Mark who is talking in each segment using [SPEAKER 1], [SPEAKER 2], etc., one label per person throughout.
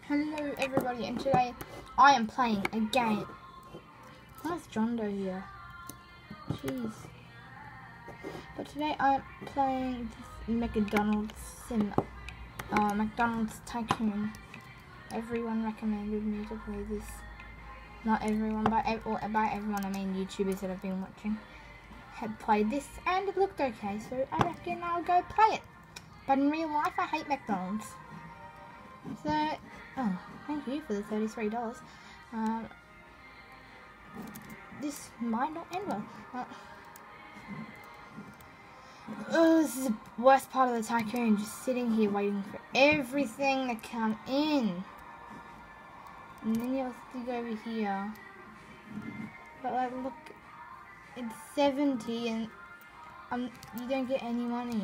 [SPEAKER 1] Hello everybody, and today I am playing a game. Where's John Doe here? Jeez. But today I am playing this McDonald's McDonald's Tycoon. Everyone recommended me to play this. Not everyone, but by everyone I mean YouTubers that I've been watching had played this, and it looked okay, so I reckon I'll go play it. But in real life I hate McDonald's. So, oh, thank you for the $33. This might not end well. This is the worst part of the Tycoon, just sitting here waiting for everything to come in. And then you have to go over here. But like, look, it's 70 and you don't get any money.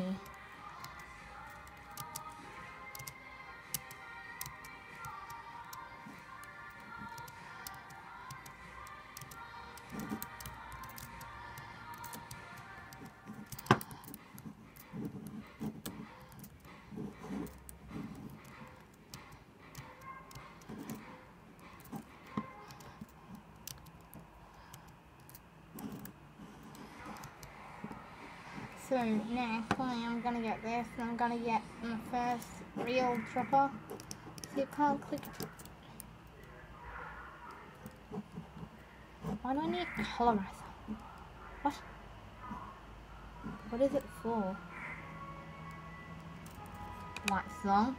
[SPEAKER 1] So next I'm gonna get this, and I'm gonna get my first real dropper. So you can't click. Why do I need a colorizer? What? What is it for? Light song.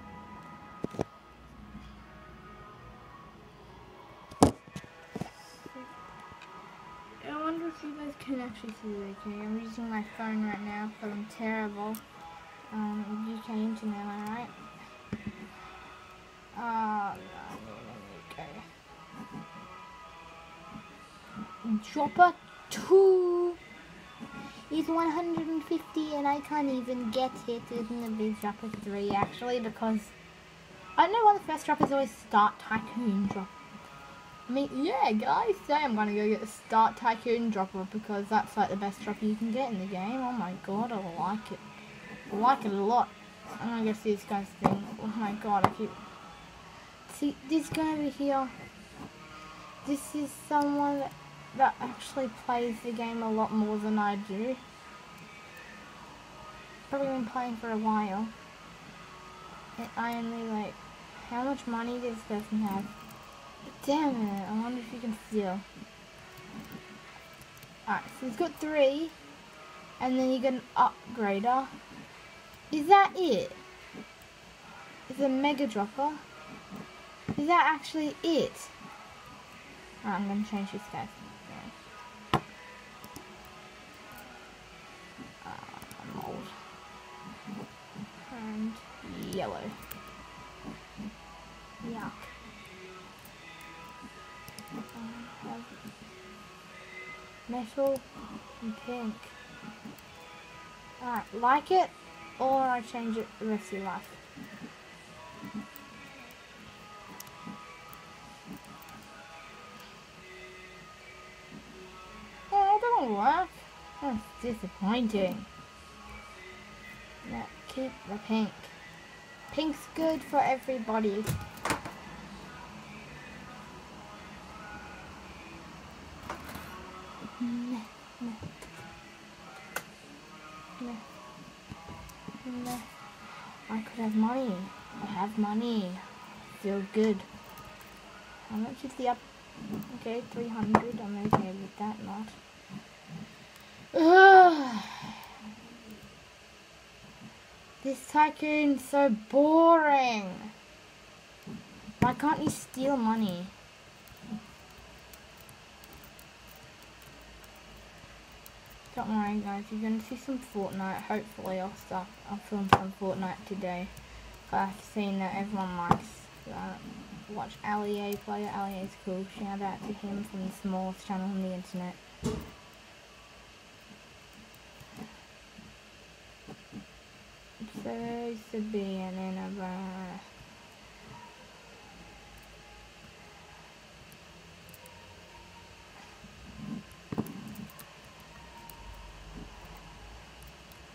[SPEAKER 1] I wonder if you guys can actually see it okay. I'm using my phone right now because I'm terrible. UK internet, am I right? Okay. Dropper 2 is 150 and I can't even get it. Isn't it be Dropper 3 actually, because I know one of the first droppers always start Tycoon drop. I mean, yeah, guys, today I'm gonna go get the Start Tycoon dropper because that's like the best dropper you can get in the game. Oh my god, I like it. I like it a lot. I'm gonna go see this guy's thing. Oh my god, I keep... See, this guy over here. This is someone that actually plays the game a lot more than I do. Probably been playing for a while. And I only like... How much money does this person have? Damn it, I wonder if you can steal. Alright, so he's got 3. And then you get an upgrader. Is that it? Is a mega dropper? Is that actually it? Alright, I'm gonna change this guy. Mold. And yellow. Yuck. Metal and pink. Alright, like it, or I change it the rest of your life. Oh, it don't work. That's disappointing. Yeah, keep the pink. Pink's good for everybody. I could have money. I have money. Feel good. How much is the up? Okay, 300. I'm okay with that. Not. Ugh. This Tycoon's so boring. Why can't you steal money? Don't worry guys, you're going to see some Fortnite. Hopefully I'll film some Fortnite today. I've seen that everyone likes watch Ali A play. Ali A's cool. Shout out to him from the smallest channel on the internet. Supposed to be an innovator.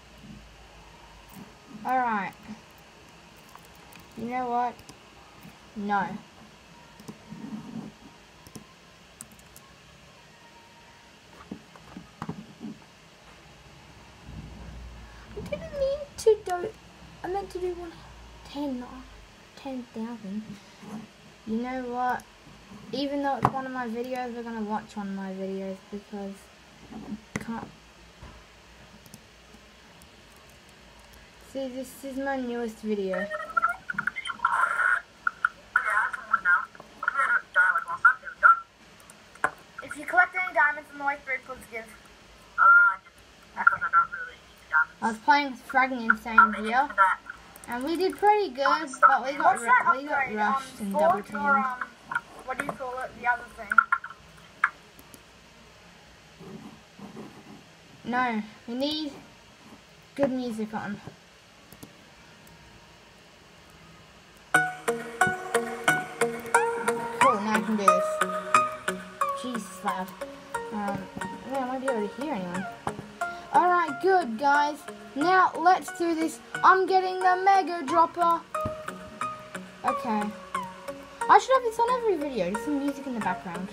[SPEAKER 1] Alright. You know what? No. I didn't mean to do. I meant to do 10,000. You know what? Even though it's one of my videos, we're gonna watch one of my videos because I can't. See, this is my newest video. If you collect any diamonds in the way through, please give. I was playing with Fragging Insane here, and we did pretty good, but we got rushed and double teamed.
[SPEAKER 2] What do you call it? The other thing.
[SPEAKER 1] No, we need good music on. Cool, now I can do this. Jesus, loud. Man, I might be able to hear anyone. Alright, good guys. Now let's do this. I'm getting the Mega Dropper. Okay. I should have this on every video, just some music in the background.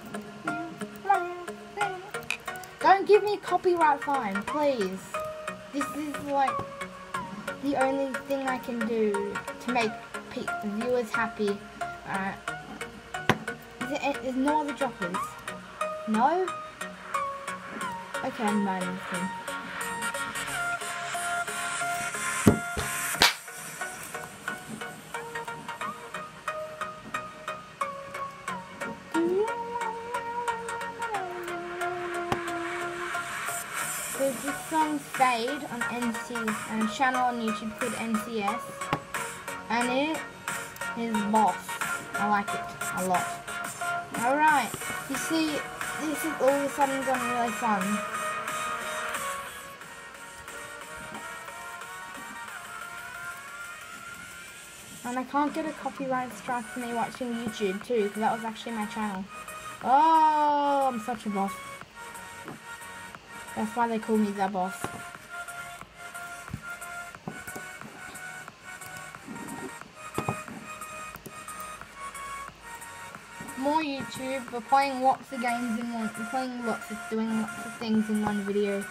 [SPEAKER 1] Don't give me a copyright fine, please. This is like the only thing I can do to make the viewers happy. There's no other droppers? No? Okay, I'm bad at this. There's this song Fade on a channel on YouTube called NCS, and it is boss. I like it a lot. Alright, you see, this is all of a sudden gone really fun. And I can't get a copyright strike for me watching YouTube too, because that was actually my channel. Oh, I'm such a boss. That's why they call me the boss. More YouTube. We're playing lots of games in one. We're playing doing lots of things in one video.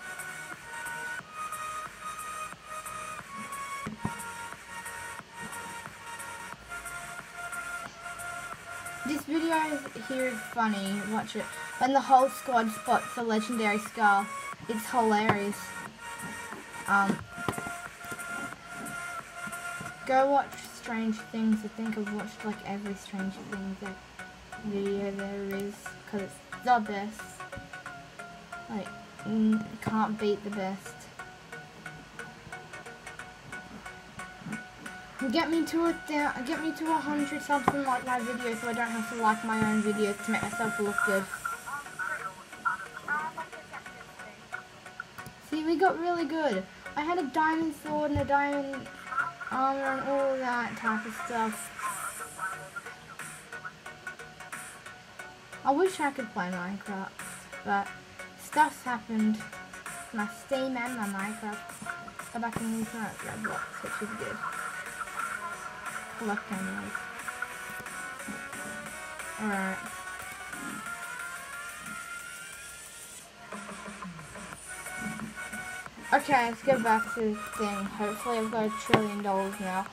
[SPEAKER 1] This video here is funny. Watch it. When the whole squad spots the legendary Scar, it's hilarious. Go watch Strange Things. I think I've watched like every Strange Things video there is, because it's the best. Like, can't beat the best. Get me to 100 subs and like my videos, so I don't have to like my own videos to make myself look good. See, we got really good. I had a diamond sword and a diamond armor and all that type of stuff. I wish I could play Minecraft, but stuff's happened. My Steam and my Minecraft. So back in these Roblox, which is good. Collect anyways. Alright. Okay, let's go back to the thing. Hopefully I've got $1 trillion now.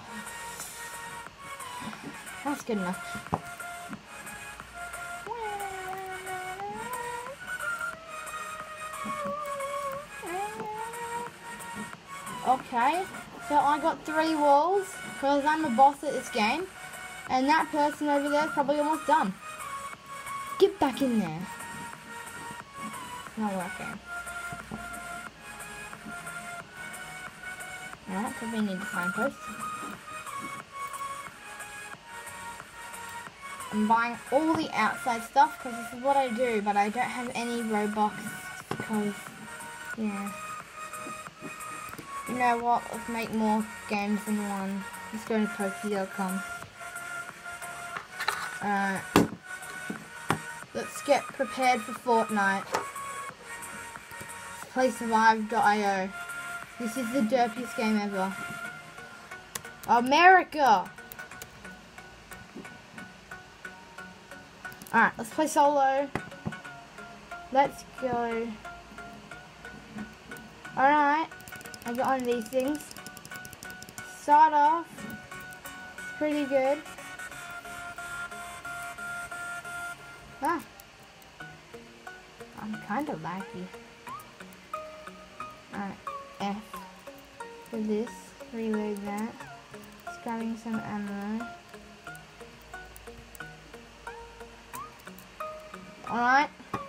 [SPEAKER 1] That's good enough. Okay, so I got 3 walls, because I'm a boss at this game, and that person over there is probably almost done. Get back in there. It's not working. Alright, because we need the signpost. I'm buying all the outside stuff, because this is what I do, but I don't have any Robux, because, yeah. You know what, let's make more games than one. Let's go to Poki.com. Let's get prepared for Fortnite. Let's play Survive.io. This is the derpiest game ever. America! Alright, let's play solo. Let's go. Alright, I got one of these things. Start off, it's pretty good. Ah, I'm kind of laggy. Alright, F for this, reload that. Just grabbing some ammo. Alright.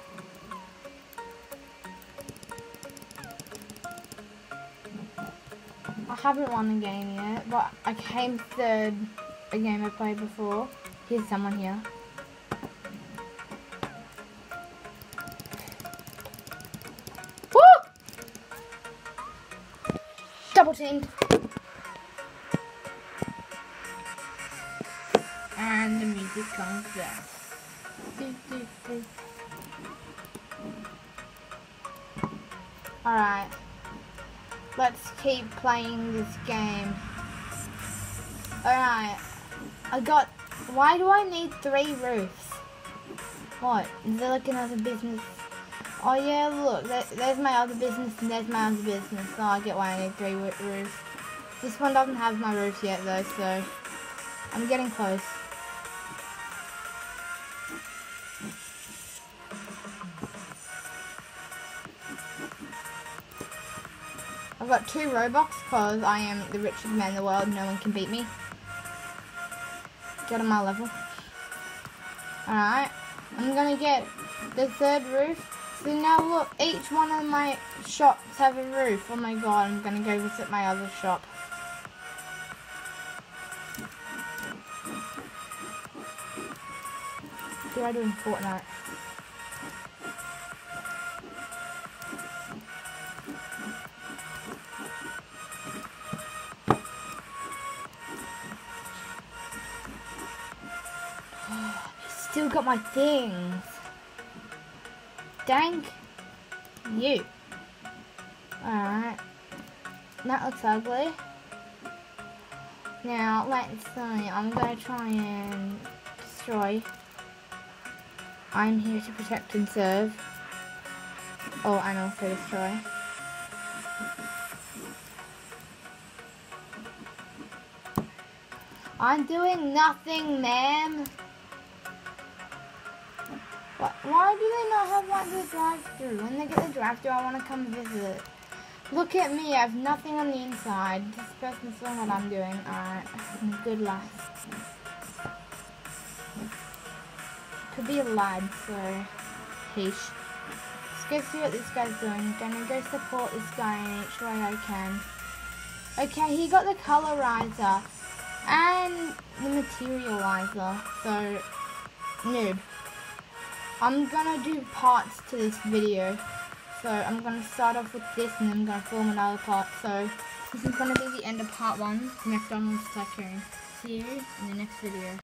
[SPEAKER 1] I haven't won a game yet, but I came third a game I played before. Here's someone here. Woo! Double teamed. And the music comes there. Alright. Let's keep playing this game. Alright. Why do I need 3 roofs? What? Is there like another business? Oh yeah, look. There's my other business and there's my other business. So I get why I need 3 roofs. This one doesn't have my roofs yet though, so I'm getting close. I've got 2 Robux because I am the richest man in the world. No one can beat me. Get on my level. Alright. I'm going to get the 3rd roof. So now look, each one of my shops have a roof. Oh my god, I'm going to go visit my other shop. What do I do in Fortnite? Still got my things. Dang you. Alright. That looks ugly. Now, let's see. I'm going to try and destroy. I'm here to protect and serve. Oh, and also destroy. I'm doing nothing, ma'am. Why do they not have like the drive-thru? When they get the drive-thru, I want to come visit. Look at me, I have nothing on the inside. This person's doing what I'm doing. Alright, good luck. Could be a lad, so heesh. Let's go see what this guy's doing. Gonna go support this guy in each way I can. Okay, he got the colorizer and the materializer, so noob. I'm gonna do parts to this video. So I'm gonna start off with this and then I'm gonna film another part. So this is gonna be the end of part 1. McDonald's Tycoon. See you in the next video.